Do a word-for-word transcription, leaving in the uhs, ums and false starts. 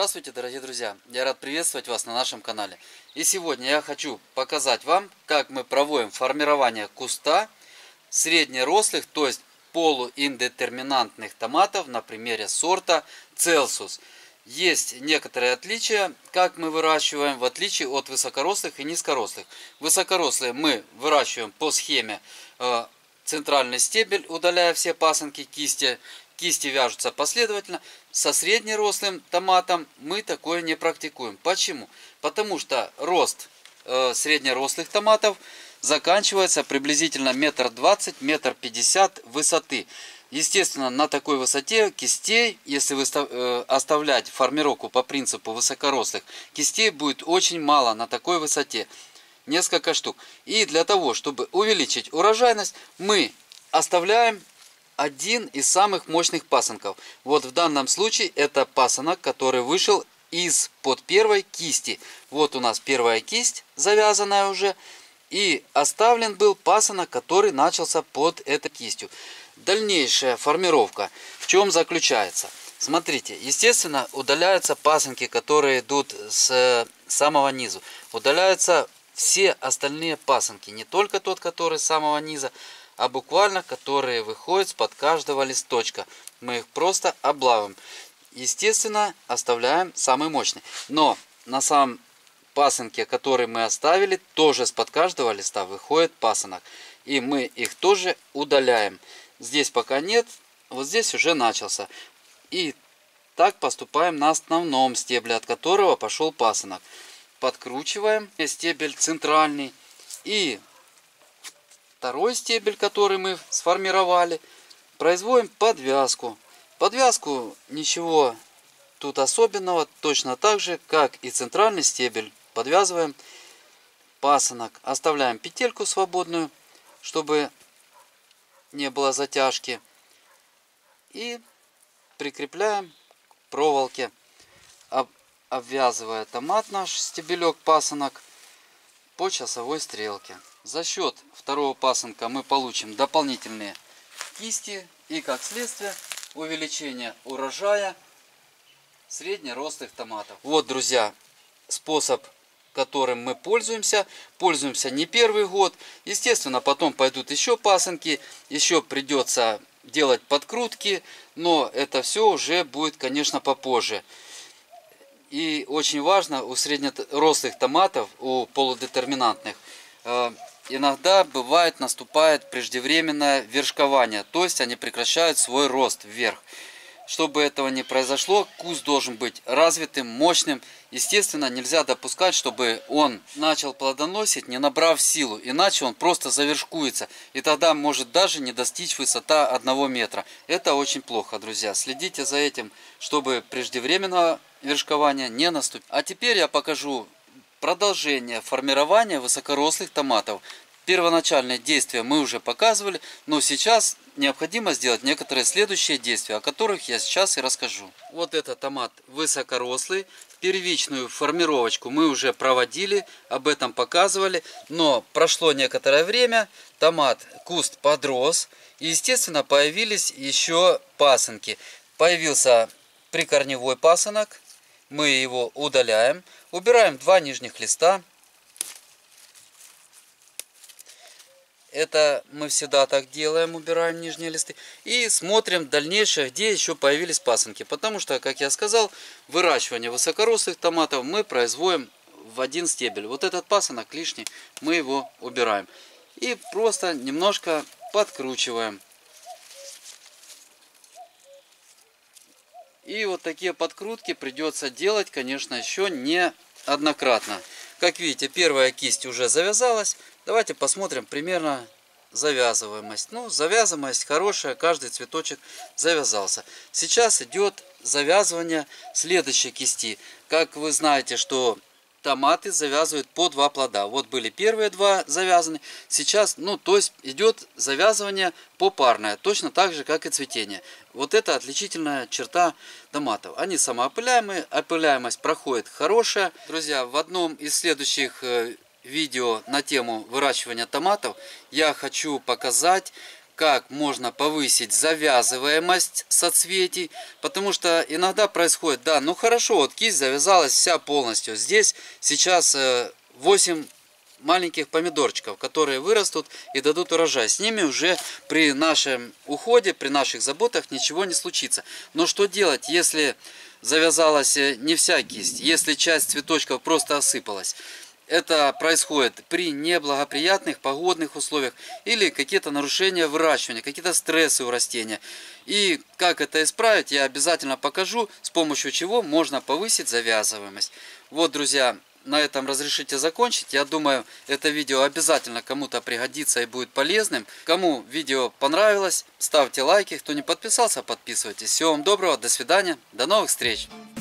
Здравствуйте, дорогие друзья! Я рад приветствовать вас на нашем канале. И сегодня я хочу показать вам, как мы проводим формирование куста среднерослых, то есть полуиндетерминантных томатов на примере сорта Celsus. Есть некоторые отличия, как мы выращиваем, в отличие от высокорослых и низкорослых. Высокорослые мы выращиваем по схеме э, центральный стебель, удаляя все пасынки кисти. Кисти вяжутся последовательно. Со среднерослым томатом мы такое не практикуем. Почему? Потому что рост э, среднерослых томатов заканчивается приблизительно метр двадцать — метр пятьдесят высоты. Естественно, на такой высоте кистей, если вы э, оставлять формировку по принципу высокорослых, кистей будет очень мало на такой высоте. Несколько штук. И для того, чтобы увеличить урожайность, мы оставляем один из самых мощных пасынков. Вот в данном случае это пасынок, который вышел из-под первой кисти. Вот у нас первая кисть, завязанная уже. И оставлен был пасынок, который начался под этой кистью. Дальнейшая формировка в чем заключается? Смотрите, естественно, удаляются пасынки, которые идут с самого низу. Удаляются все остальные пасынки. Не только тот, который с самого низа, а буквально которые выходят с-под каждого листочка. Мы их просто облавим. Естественно, оставляем самый мощный. Но на самом пасынке, который мы оставили, тоже с-под каждого листа выходит пасынок. И мы их тоже удаляем. Здесь пока нет, вот здесь уже начался. И так поступаем на основном стебле, от которого пошел пасынок. Подкручиваем стебель центральный. И второй стебель, который мы сформировали, производим подвязку. Подвязку ничего тут особенного, точно так же, как и центральный стебель. Подвязываем пасынок, оставляем петельку свободную, чтобы не было затяжки. И прикрепляем к проволоке, обвязывая томат наш стебелек пасынок по часовой стрелке. За счет второго пасынка мы получим дополнительные кисти и, как следствие, увеличение урожая среднерослых томатов. Вот, друзья, способ, которым мы пользуемся. Пользуемся не первый год. Естественно, потом пойдут еще пасынки, еще придется делать подкрутки, но это все уже будет, конечно, попозже. И очень важно у среднерослых томатов, у полудетерминантных, иногда бывает наступает преждевременное вершкование, то есть они прекращают свой рост вверх. Чтобы этого не произошло, куст должен быть развитым, мощным. Естественно, нельзя допускать, чтобы он начал плодоносить, не набрав силу, иначе он просто завершкуется, и тогда может даже не достичь высота одного метра. Это очень плохо, друзья. Следите за этим, чтобы преждевременного вершкования не наступило. А теперь я покажу продолжение формирования высокорослых томатов. Первоначальные действия мы уже показывали, но сейчас необходимо сделать некоторые следующие действия, о которых я сейчас и расскажу. Вот это томат высокорослый. Первичную формировочку мы уже проводили, об этом показывали, но прошло некоторое время, томат, куст подрос, и, естественно, появились еще пасынки. Появился прикорневой пасынок, мы его удаляем, убираем два нижних листа. Это мы всегда так делаем, убираем нижние листы. И смотрим дальнейшее, где еще появились пасынки. Потому что, как я сказал, выращивание высокорослых томатов мы производим в один стебель. Вот этот пасынок лишний, мы его убираем. И просто немножко подкручиваем. И вот такие подкрутки придется делать, конечно, еще неоднократно. Как видите, первая кисть уже завязалась. Давайте посмотрим примерно завязываемость. Ну, завязываемость хорошая, каждый цветочек завязался. Сейчас идет завязывание следующей кисти. Как вы знаете, что томаты завязывают по два плода. Вот были первые два завязаны. Сейчас, ну, то есть идет завязывание попарное, точно так же, как и цветение. Вот это отличительная черта томатов. Они самоопыляемые, опыляемость проходит хорошая. Друзья, в одном из следующих видео на тему выращивания томатов я хочу показать, как можно повысить завязываемость соцветий, потому что иногда происходит, да, ну хорошо, вот кисть завязалась вся полностью, здесь сейчас восемь маленьких помидорчиков, которые вырастут и дадут урожай. С ними уже при нашем уходе, при наших заботах ничего не случится. Но что делать, если завязалась не вся кисть, если часть цветочков просто осыпалась? Это происходит при неблагоприятных погодных условиях или какие-то нарушения выращивания, какие-то стрессы у растения. И как это исправить, я обязательно покажу, с помощью чего можно повысить завязываемость. Вот, друзья, на этом разрешите закончить. Я думаю, это видео обязательно кому-то пригодится и будет полезным. Кому видео понравилось, ставьте лайки. Кто не подписался, подписывайтесь. Всего вам доброго, до свидания, до новых встреч.